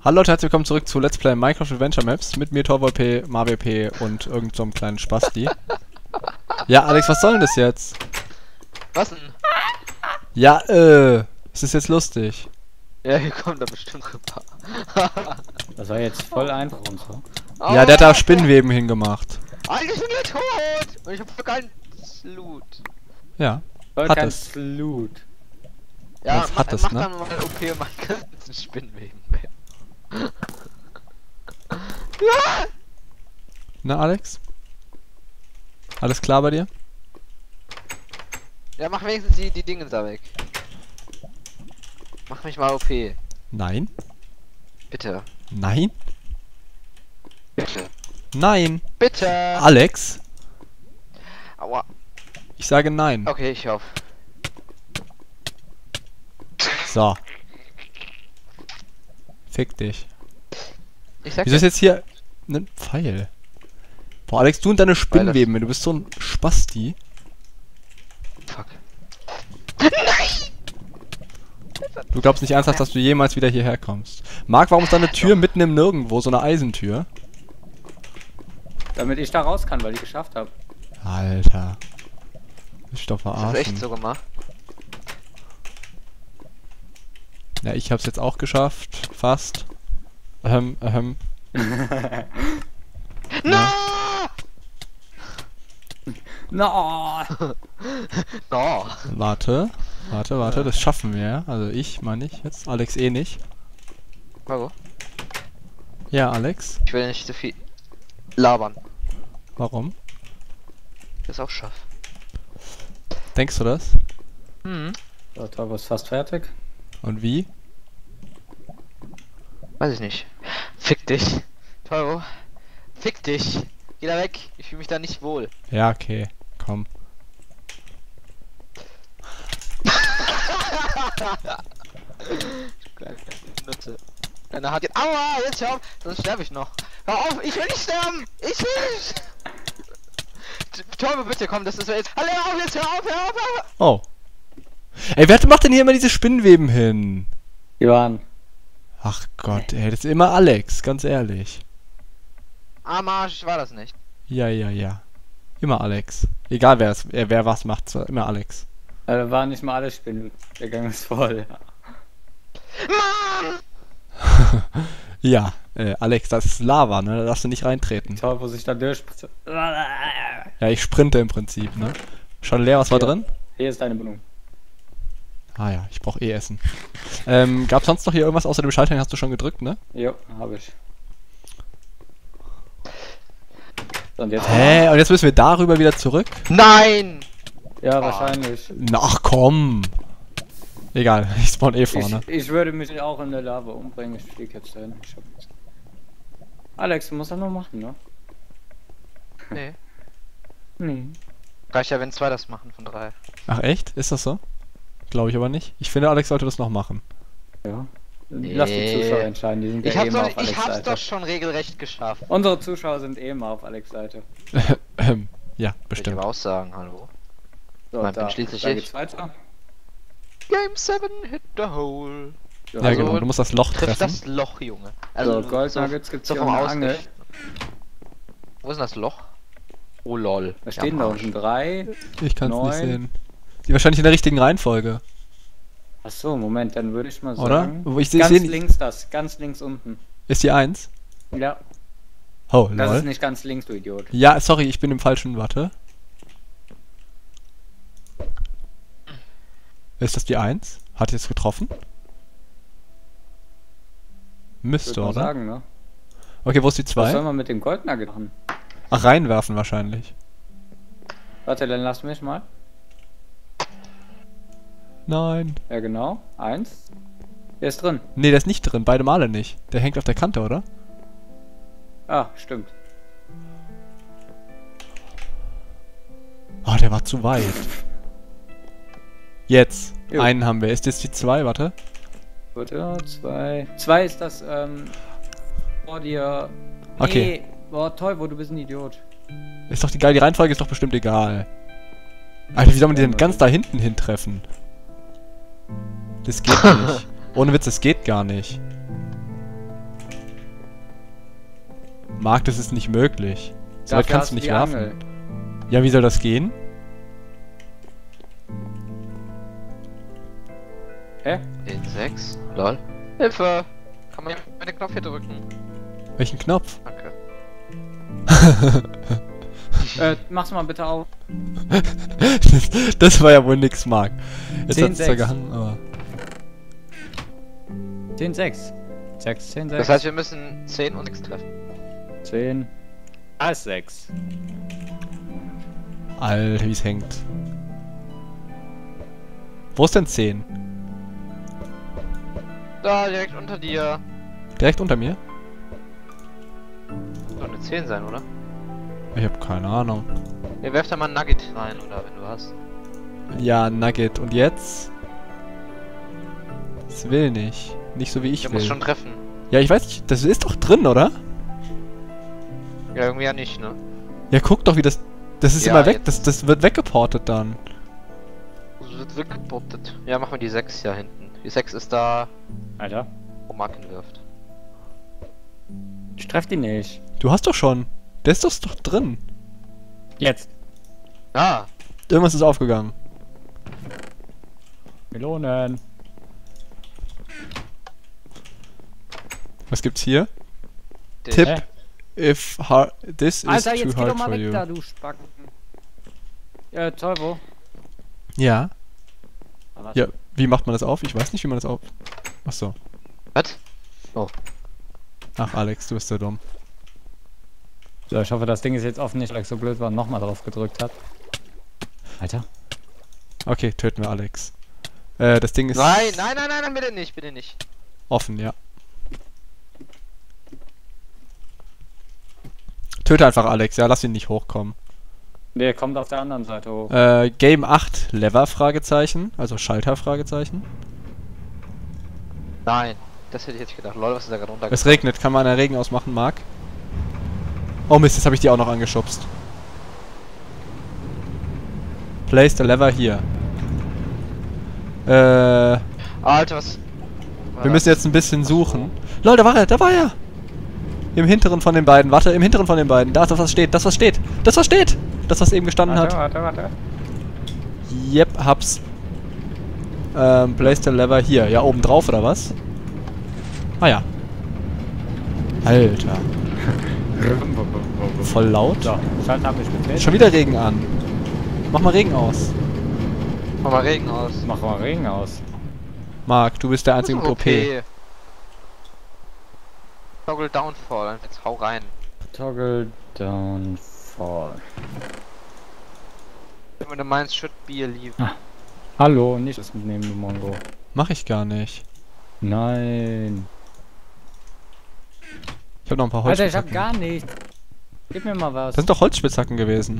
Hallo Leute, herzlich willkommen zurück zu Let's Play Minecraft Adventure Maps mit mir, TorvalP, MarWP und irgend so einem kleinen Spasti. Ja, Alex, was soll denn das jetzt? Was denn? Ja, es ist jetzt lustig. Ja, hier kommt da bestimmt rüber. Das war jetzt voll einfach und so. Ja, der hat da Spinnweben hingemacht. Alter, ich bin ja tot! Und ich hab voll keinen Loot. Ja, Voll hat kein es. Loot. Ja, Das hat es, mach ne? dann mal OP und mach ganzen Spinnweben weg. Ja! Na, Alex? Alles klar bei dir? Ja, mach wenigstens die Dinge da weg. Mach mich mal OP. Nein? Bitte. Nein? Bitte. Nein! Bitte! Alex? Aua. Ich sage nein. Okay, ich hoffe. So. Fick dich. Ich sag Wieso ist jetzt hier ein Pfeil? Boah, Alex, du und deine Spinnweben, du bist so ein Spasti. Fuck. Du glaubst nicht ernsthaft, dass du jemals wieder hierher kommst. Marc, warum ist da eine Tür mitten im Nirgendwo, so eine Eisentür? Damit ich da raus kann, weil ich geschafft habe. Alter. Ich doch Ist das verarschen. echt so gemacht? Ja, ich hab's jetzt auch geschafft. Fast. No! No! No! Warte, das schaffen wir, ja. Also ich, meine ich jetzt. Alex eh nicht. Warum? Ja, Alex. Ich will nicht so viel labern. Warum? Das auch schaff. Denkst du das? Hm. So, Torbo ist fast fertig. Und wie? Weiß ich nicht. Fick dich. Teuro. Fick dich. Geh da weg. Ich fühle mich da nicht wohl. Ja, okay. Komm. Nutze. Deine hat jetzt. Aua, jetzt hör auf. Sonst sterbe ich noch. Hör auf, ich will nicht sterben. Ich will nicht. Teuro, bitte komm, das ist jetzt. Hallo, hör auf, jetzt hör auf, hör auf, hör auf. Oh. Ey, wer macht denn hier immer diese Spinnweben hin? Johann. Ach Gott, ey, das ist immer Alex, ganz ehrlich. Am Arsch war das nicht. Ja. Immer Alex. Egal wer was macht, immer Alex. Da waren nicht mal alle Spinnen. Der Gang ist voll. Mann! Ja, Alex, das ist Lava, ne? Da darfst du nicht reintreten. Torbo sich da durch. Ja, ich sprinte im Prinzip, ne? Schon leer, was war Ja. drin? Hier ist deine Benung. Ah ja, ich brauch eh Essen. Gab's sonst noch hier irgendwas außer dem Schalter, den hast du schon gedrückt, ne? Jo, habe ich. So, und jetzt. Hä? Und jetzt müssen wir darüber wieder zurück? Nein! Ja, wahrscheinlich. Na, ach komm! Egal, ich spawn eh vorne. Ich würde mich auch in der Lava umbringen. Ich fliege jetzt dahin. Ich hab jetzt. Alex, du musst das noch machen, ne? Nee. Nee. Reicht ja, wenn zwei das machen von 3. Ach echt? Ist das so? Glaube ich aber nicht. Ich finde, Alex sollte das noch machen. Ja. Nee. Lass die Zuschauer entscheiden, die sind ja eh immer auf Alex' Ich hab's Seite. doch schon regelrecht geschafft. Unsere Zuschauer sind eh immer auf Alex' Seite. Ja, Würde ich bestimmt. aber auch sagen, hallo. So, Mein bin schließlich da ich. geht's weiter. Game 7 hit the hole. Ja, Also, genau, du musst das Loch Trifft treffen. das Loch, Junge. So, Goldnuggets gibt's so hier vom eine Angel. Ausrichten. Wo ist denn das Loch? Oh lol. Da stehen da unten 3. Ich kann es nicht 9. sehen. Die wahrscheinlich in der richtigen Reihenfolge, Achso, Moment, dann würde ich mal oder? sagen. Wo ich Ganz sehe, links das, ganz links unten. ist die 1? Ja, Oh, das lol. ist nicht ganz links, du Idiot. Ja, sorry, ich bin im falschen, warte. Ist das die 1? Hat jetzt getroffen? Müsste, Würde oder? mal sagen, ne? Okay, wo ist die Was soll 2? man mit dem Goldnugget machen? Ach, reinwerfen wahrscheinlich. Warte, dann lass mich mal. Nein. Ja, genau. 1. Der ist drin. Nee, der ist nicht drin, beide Male nicht. Der hängt auf der Kante, oder? Ah, stimmt. Oh, der war zu weit. Jetzt. Jo. Einen haben wir. Ist das die 2? Warte. Warte, 2. 2 ist das, vor dir. Nee. Okay. Boah, toll, wo du bist ein Idiot. Ist doch egal, die Reihenfolge ist doch bestimmt egal. Alter, wie soll man die denn ganz da hinten hintreffen? Das geht nicht. Ohne Witz, das geht gar nicht. Marc, das ist nicht möglich. So weit Dafür kannst hast du nicht die werfen. Angel. Ja, wie soll das gehen? Hä? 10, 6. Lol. Hilfe! Kann man den Knopf hier drücken? Welchen Knopf? Danke. Mach's mal bitte auf. Das war ja wohl nix, Marc. Jetzt 10, hat es zwar 6. gehangen, aber... 10, 6. 6, 10, 6. Das heißt, wir müssen 10 und X treffen. 10. Alles 6. Alter, wie es hängt. Wo ist denn 10? Da, direkt unter dir. Direkt unter mir? Soll eine 10 sein, oder? Ich habe keine Ahnung. Ja, werf da mal ein Nugget rein, oder wenn du hast. Ja, Nugget. Und jetzt? Das will nicht. Nicht so wie ich Der will. muss schon treffen. Ja, ich weiß nicht. Das ist doch drin, oder? Ja, irgendwie ja nicht, ne? Ja, guck doch, wie das... Das ist Ja, immer weg. jetzt. Das wird weggeportet dann. Das wird weggebottet. Ja, machen wir die 6 ja hinten. Die 6 ist da, Alter. wo Mark ihn wirft. Ich treff die nicht. Du hast doch schon. Der ist doch drin. Jetzt. Ah! Irgendwas ist aufgegangen. Melonen. Was gibt's hier? Den- Tipp. Hä? If this is Alter, too jetzt geh hard doch mal for weg you. da, du Spacken. Teuvo. Ja. Ah, Ja, wie macht man das auf? Ich weiß nicht, wie man das auf... Achso. Was? Ach, Alex, du bist so dumm. So, ich hoffe, das Ding ist jetzt offen, nicht, weil ich so blöd war und nochmal drauf gedrückt hat. Alter. Okay, töten wir Alex. Das Ding ist Nein, nein, nein, nein, nein, bitte nicht, bitte nicht. offen, ja. Töte einfach Alex, ja, lass ihn nicht hochkommen. Der kommt auf der anderen Seite hoch. Game 8, Lever, Fragezeichen, also Schalter, Fragezeichen. Nein, das hätte ich jetzt gedacht. Lol, was ist da gerade runtergekommen? Es regnet, kann man einen Regen ausmachen, Marc? Oh Mist, jetzt habe ich die auch noch angeschubst. Place the lever hier. Alter, was? Wir müssen jetzt ein bisschen suchen. Lol, da war er! Im hinteren von den beiden, warte, im hinteren von den beiden. Da ist das, was steht, das, was steht! Das, was steht! Das, was eben gestanden hat. Warte. Yep, hab's. Place the lever hier. Ja, oben drauf, oder was? Ah ja. Alter. Voll laut. So, Schalter hab ich betreten. Schon wieder Regen an. Mach mal Regen aus. Mach mal Regen aus. Mach mal Regen aus. Marc, du bist der einzige mit OP. Toggle Downfall, jetzt hau rein. Toggle Downfall. Wenn du meinst, should be a leave. Hallo, nicht das mitnehmen, du Mongo. Mach ich gar nicht. Nein. Ich hab noch ein paar Alter, ich Holzspitzhacken. hab gar nichts. Gib mir mal was. Das sind doch Holzspitzhacken gewesen.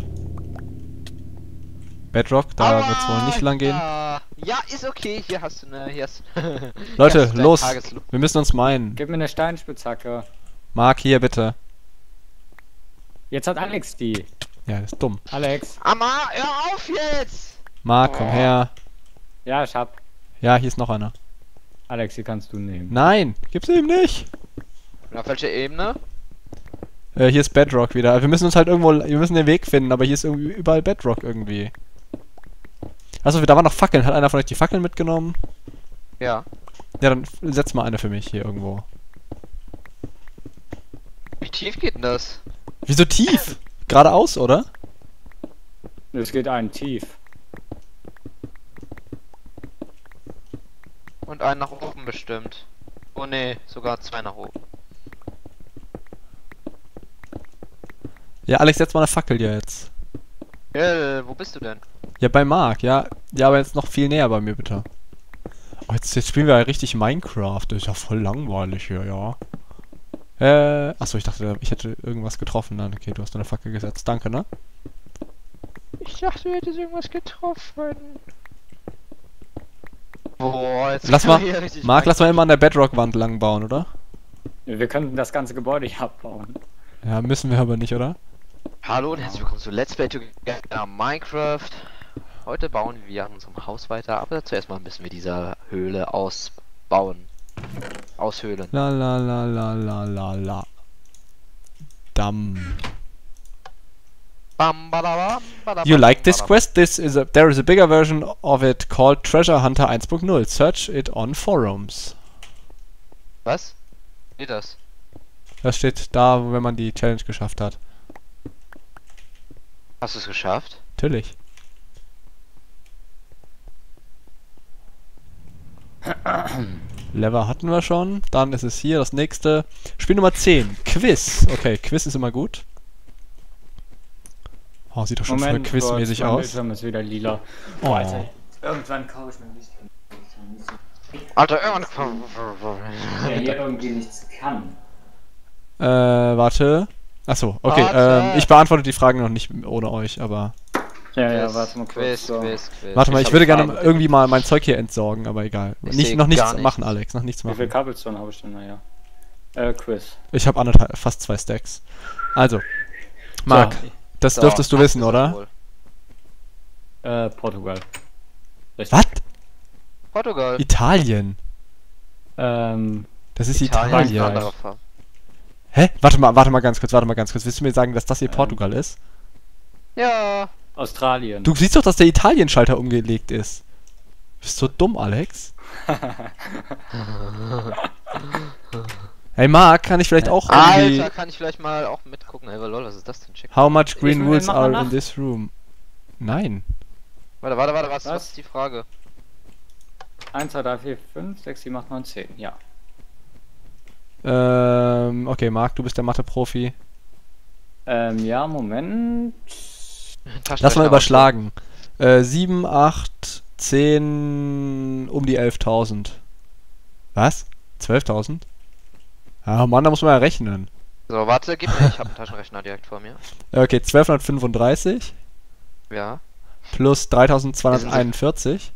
Bedrock, da wird's wohl nicht lang gehen. Ja, ist okay. Hier hast du eine. Hier hast Leute, hier hast du dein los! Tageslo- Wir müssen uns meinen. Gib mir eine Steinspitzhacke. Marc, hier bitte. Jetzt hat Alex die. Ja, das ist dumm. Alex. Amma, hör auf jetzt! Marc, komm her. Ja, ich hab. Ja, hier ist noch einer. Alex, die kannst du nehmen. Nein, gibt's eben nicht. Und auf welcher Ebene? Hier ist Bedrock wieder. Wir müssen uns halt irgendwo, wir müssen den Weg finden, aber hier ist irgendwie überall Bedrock irgendwie. Achso, da waren noch Fackeln. Hat einer von euch die Fackeln mitgenommen? Ja. Ja, dann setz mal eine für mich hier irgendwo. Wie tief geht denn das? Wieso tief? Geradeaus, oder? Es geht ein tief. Und einen nach oben bestimmt. Oh ne, sogar 2 nach oben. Ja, Alex, setz mal eine Fackel hier jetzt. Wo bist du denn? Ja, bei Marc, ja. Ja, aber jetzt noch viel näher bei mir, bitte. Oh, jetzt spielen wir ja richtig Minecraft. Das ist ja voll langweilig hier, ja. Achso, ich dachte, ich hätte irgendwas getroffen dann. Okay, du hast eine Fackel gesetzt. Danke, ne? Ich dachte, du hättest irgendwas getroffen. Boah, jetzt Lass kann mal, man hier richtig Marc, lass mal rein- immer an der Bedrock-Wand lang bauen, oder? Wir könnten das ganze Gebäude hier abbauen. Ja, müssen wir aber nicht, oder? Hallo und herzlich willkommen zu Let's Play Together Minecraft. Heute bauen wir an unserem Haus weiter, aber zuerst mal müssen wir diese Höhle ausbauen. Aushöhlen. La la la la la la la. Dumb. Bam, badabam, badabam, You like this badabam. quest? There is a bigger version of it called Treasure Hunter 1.0. Search it on forums. Was? Wie das? Das steht da, wenn man die Challenge geschafft hat. Hast du es geschafft? Natürlich. Lever hatten wir schon. Dann ist es hier das nächste. Spiel Nummer 10. Quiz. Okay, Quiz ist immer gut. Oh, sieht doch schon voll quizmäßig aus. Bildschirm ist wieder lila. Oh. Alter. Irgendwann kaufe ich mir nicht. Alter, irgendwann. Der hier irgendwie nichts kann. Warte. Achso, okay. Warte. Ich beantworte die Fragen noch nicht ohne euch, aber... Ja, warte mal kurz. Quiz, So. Quiz. Warte mal, ich hab würde gerne Fragen. irgendwie mal mein Zeug hier entsorgen, aber egal. Ich Noch seh nichts gar nichts. machen, Alex. Noch nichts Wie viel machen. Cobblestone habe ich denn? Naja. Quiz. Ich habe fast 2 Stacks. Also, Marc, das So, dürftest du hast wissen, es oder? Wohl. Portugal. Richtig. Was? Portugal. Italien. Ähm, Das ist ist eine Italien. andere Farbe. Hä? Warte mal ganz kurz. Willst du mir sagen, dass das hier Portugal ist? Ja. Australien. Du siehst doch, dass der Italien-Schalter umgelegt ist. Bist du dumm, Alex? Hey Marc, kann ich vielleicht auch irgendwie... Alter, kann ich vielleicht mal auch mitgucken? Ey, lol, was ist das denn? Check. How much green will- woods mach mal are nach. in this room? Nein. Warte, was ist die Frage? 1, 2, 3, 4, 5, 6, 7, 8, 9, 10. Ja. Okay, Marc, du bist der Mathe-Profi. Ja, Moment. Lass mal überschlagen. 7, 8, 10, um die 11.000. Was? 12.000? Ah, Mann, da muss man ja rechnen. So, warte, gib mir. Ich habe einen Taschenrechner direkt vor mir. Okay, 1235 Ja. plus 3241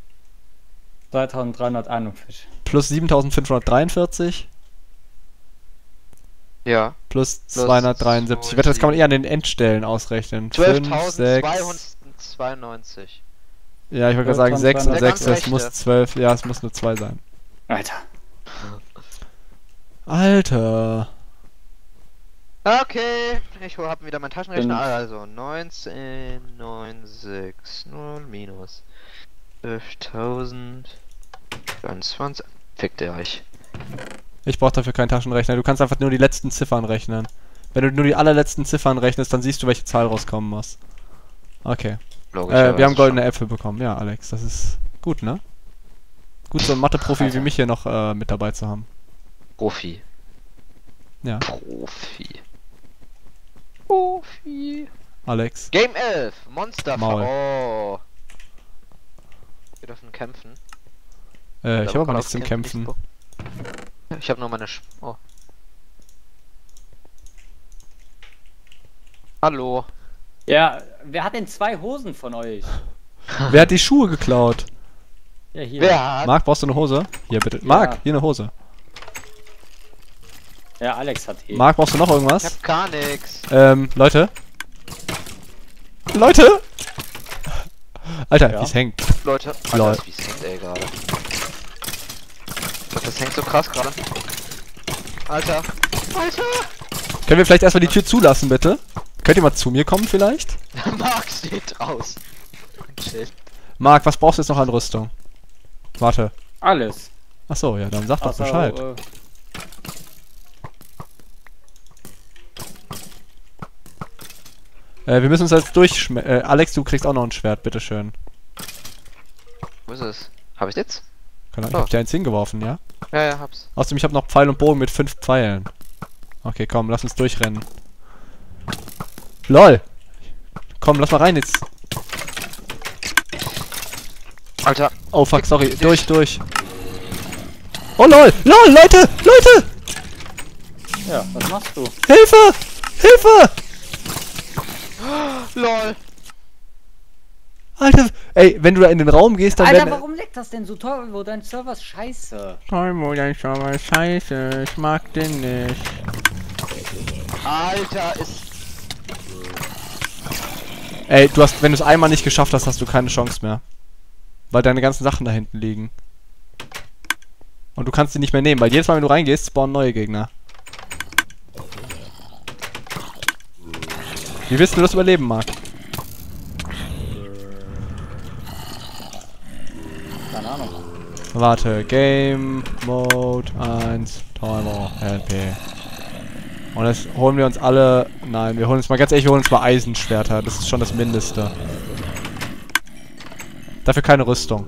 2341. plus 7543 Ja. plus 273. Ich wette, das kann man eher an den Endstellen ausrechnen. 12.292. Ja, ich wollte gerade sagen 6 und 6, das Rechte. muss 12, ja, es muss nur 2 sein. Alter. Alter. Okay, ich hab wieder meinen Taschenrechner. Fünf. Also 19,960 minus 12.023. Fickt ihr euch. Ich brauche dafür keinen Taschenrechner. Du kannst einfach nur die letzten Ziffern rechnen. Wenn du nur die allerletzten Ziffern rechnest, dann siehst du, welche Zahl rauskommen muss. Okay. Logisch. Wir haben goldene Äpfel bekommen. Ja, Alex, das ist gut, ne? Gut, so ein Mathe-Profi wie mich hier noch mit dabei zu haben. Profi. Ja, Profi. Alex. Game 11. Monster. Maul. Oh. Wir dürfen kämpfen. Ich habe aber nichts zum Kämpfen. Ich habe nur meine Oh. Hallo. Ja, wer hat denn 2 Hosen von euch? Wer hat die Schuhe geklaut? Ja, hier. Wer hat? Marc, brauchst du eine Hose? Hier, bitte. Marc, hier eine Hose. Ja, Alex hat hier. Marc, brauchst du noch Ich irgendwas? hab gar nix. Leute? Leute! Alter, Ja. wie es hängt. Leute. Lol. Alter, wie es hängt, ey, gerade. Das hängt so krass gerade. Alter. Alter! Können wir vielleicht erstmal die Tür zulassen, bitte? Könnt ihr mal zu mir kommen, vielleicht? Marc steht raus. Shit. Marc, was brauchst du jetzt noch an Rüstung? Warte. Alles. Achso, ja, dann sag doch Außer, Bescheid. Wir müssen uns jetzt Alex, du kriegst auch noch ein Schwert, bitteschön. Wo ist es? Hab ich jetzt? Ich hab dir eins hingeworfen, ja? Ja, hab's. Außerdem, ich habe noch Pfeil und Bogen mit 5 Pfeilen. Okay, komm, lass uns durchrennen. LOL! Komm, lass mal rein jetzt. Alter. Oh fuck, sorry. Durch. Oh lol! LOL, Leute! Ja, was machst du? Hilfe! LOL. Alter, ey, wenn du da in den Raum gehst, dann Alter, werden... warum leckt das denn so toll, wo dein Server ist scheiße? dein Server ist scheiße. Ich mag den nicht. Alter, ist... Ey, wenn du es einmal nicht geschafft hast, hast du keine Chance mehr. Weil deine ganzen Sachen da hinten liegen. Und du kannst die nicht mehr nehmen, weil jedes Mal, wenn du reingehst, spawnen neue Gegner. Wie willst du das überleben, Marc? Keine Ahnung. Warte, Game Mode 1, Timer, LP. Und jetzt holen wir uns alle... Nein, wir holen uns mal ganz ehrlich, wir holen uns mal Eisenschwerter. Das ist schon das Mindeste. Dafür keine Rüstung.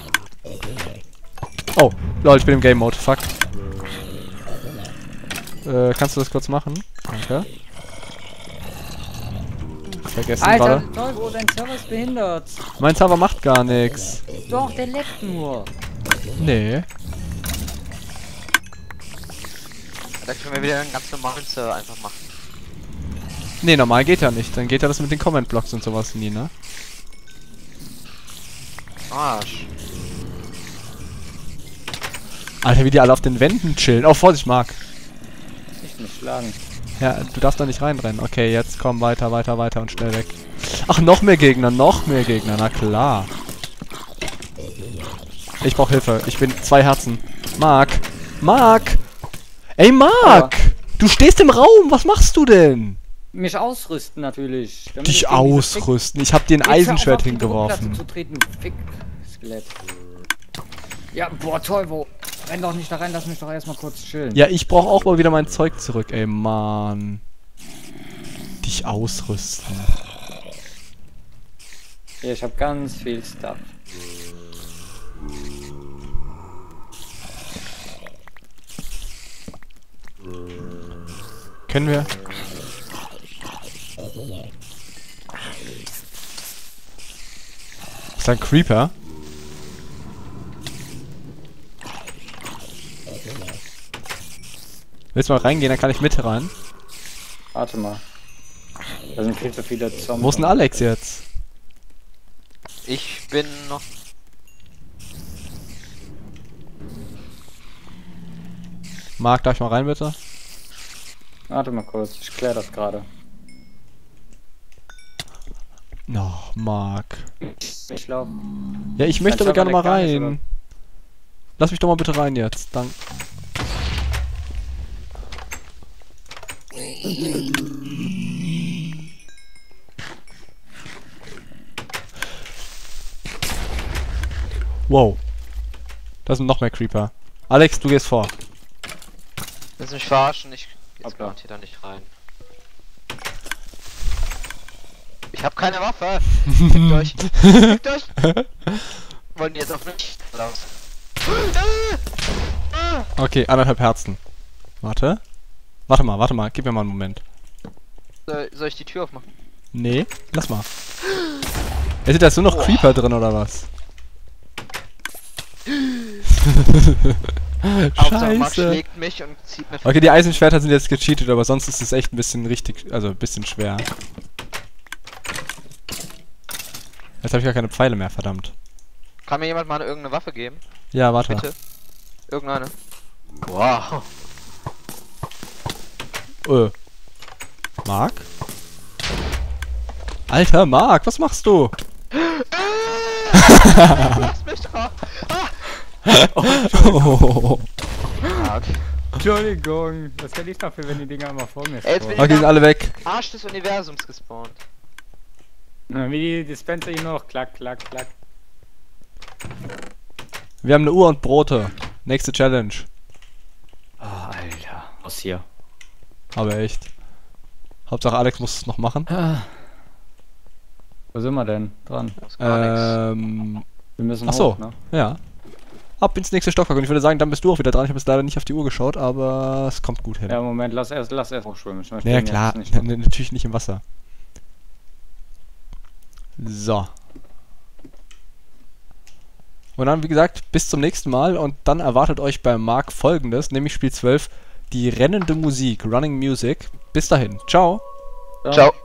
Oh, lol, ich bin im Game Mode. Fuck. Kannst du das kurz machen? Danke. Vergessen Alter, gerade. Teufel, dein Server ist behindert. Mein Server macht gar nichts. Doch, der leckt nur. Nee. Da können wir wieder einen ganz normalen Server einfach machen. Nee, normal geht ja nicht. Dann geht ja das mit den Comment-Blocks und sowas nie, ne? Arsch. Alter, wie die alle auf den Wänden chillen. Oh, Vorsicht, Marc. Ich muss schlagen. Ja, du darfst da nicht reinrennen. Okay, jetzt komm weiter, weiter, weiter und schnell weg. Ach, noch mehr Gegner, na klar. Ich brauch Hilfe. Ich bin 2 Herzen. Marc! Marc! Ey, Marc! Du stehst im Raum, was machst du denn? Mich ausrüsten natürlich. damit Dich ich gegen dieses ausrüsten. Ich hab dir ein Fick- Jetzt hör auf, Eisenschwert auf die Druckplatte hingeworfen. zu treten, Fick, Skelett. Ja, boah, Teufel. Renn doch nicht da rein, lass mich doch erstmal kurz chillen. Ja, ich brauch auch mal wieder mein Zeug zurück, ey, Mann. Dich ausrüsten. Hier, ich hab ganz viel Stuff. Können wir? Ist da ein Creeper? Willst du mal reingehen, dann kann ich mit rein. Warte mal. Da sind viel zu viele Zombies. Wo ist denn Alex jetzt? Ich bin noch... Marc, darf ich mal rein, bitte? Warte mal kurz, ich klär das gerade. No, Marc. Ich glaub. Ja, ich möchte Dein aber gerne mal Server leckt gar nicht, rein. Lass mich doch mal bitte rein jetzt. Dank. Wow. Da sind noch mehr Creeper. Alex, du gehst vor. Willst du mich verarschen? Ich jetzt Hoppla. garantiert da nicht rein. Ich hab keine Waffe! Gebt euch! Gebt euch! Wollen die jetzt auf mich raus? Okay, 1,5 Herzen. Warte. Warte mal, gib mir mal einen Moment. Soll ich die Tür aufmachen? Nee, lass mal. Sind da so noch Creeper drin oder was? Hauptsache Max Scheiße. schlägt mich und zieht mir... Okay, die Eisenschwerter sind jetzt gecheatet, aber sonst ist es echt ein bisschen also ein bisschen schwer. Jetzt habe ich gar keine Pfeile mehr, verdammt. Kann mir jemand mal irgendeine Waffe geben? Ja, warte. Bitte? Irgendeine? Wow. Marc? Alter, Marc, was machst du? Lass mich doch! Oh. Okay. Entschuldigung, das kann ich dafür, wenn die Dinger immer vor mir Ey, jetzt bin Okay, ich sind alle weg. Arsch des Universums gespawnt. Na, wie die Dispenser hier noch, klack, klack, klack. Wir haben eine Uhr und Brote. Nächste Challenge. Oh, Alter. Was hier? Aber echt. Hauptsache Alex muss es noch machen. Wo sind wir denn dran? Das ist gar nix. Wir müssen Ach so. hoch, ne? Ja. Ab ins nächste Stockwerk und ich würde sagen, dann bist du auch wieder dran. Ich habe jetzt leider nicht auf die Uhr geschaut, aber es kommt gut hin. Ja, Moment, lass erst hochschwimmen. Ich möchte Ja den klar, jetzt nicht natürlich nicht im Wasser. So. Und dann, wie gesagt, bis zum nächsten Mal und dann erwartet euch bei Marc Folgendes, nämlich Spiel 12, die rennende Musik, Running Music. Bis dahin, ciao. noch. Ciao.